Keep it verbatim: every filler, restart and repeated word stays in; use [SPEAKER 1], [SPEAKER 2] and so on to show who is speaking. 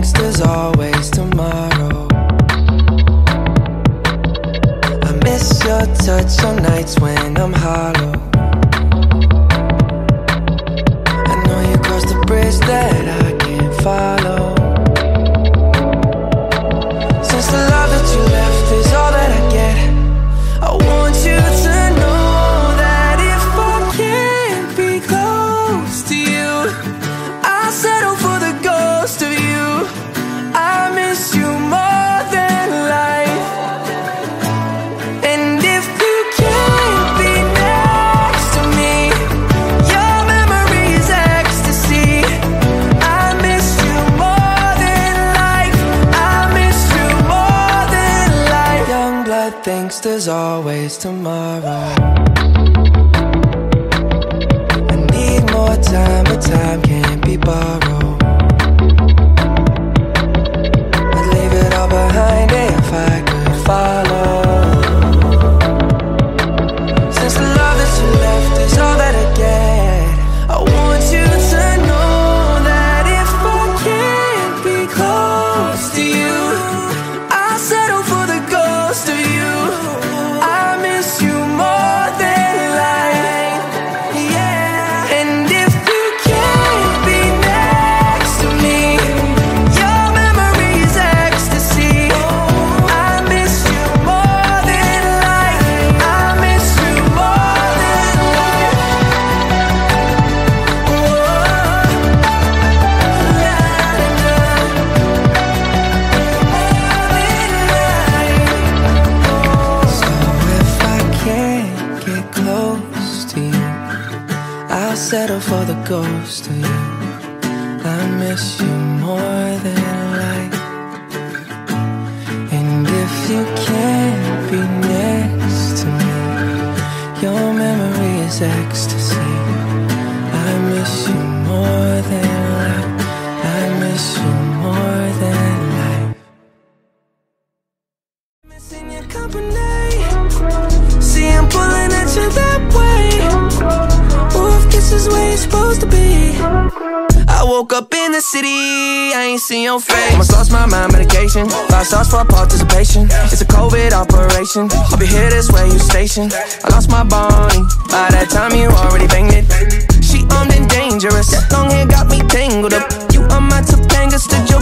[SPEAKER 1] thinks there's always tomorrow. I miss your touch on nights when I'm hollow. I know you crossed the bridge that I can't follow. Since the love that you left is all that I get, I want you to know that if I can't be close to you, I'll settle for the ghost of you. I miss you more than life. And if you can't be next to me, your memory is ecstasy. I miss you more than life. I miss you more than life. Young blood thinks there's always tomorrow. I need more time, but time can't be borrowed. I'd leave it all behind if I could follow. Since the love that you left is all that I get, I want you to know that if I can't be close to you, I'll settle for the ghost of you. I miss you more than life, yeah. And if you can't be next to me, your memory is ecstasy. I miss you more than life. I miss you more than life. So if I can't get close to you, I'll settle for the ghost of you. I miss you more than life. And if you can't be next to me, your memory is ecstasy. I miss you more than life. I miss you more than life. Missing your company. See, I'm pulling at you that way. Oh, if this is where you're supposed to be. I woke up in the city, I ain't seen your face. Almost lost my mind, medication. Five stars for participation. It's a COVID operation. I'll be here this way, you station. I lost my Bonnie. By that time you already banged it. She armed and dangerous. Long hair got me tangled up. You are my Topanga, stood your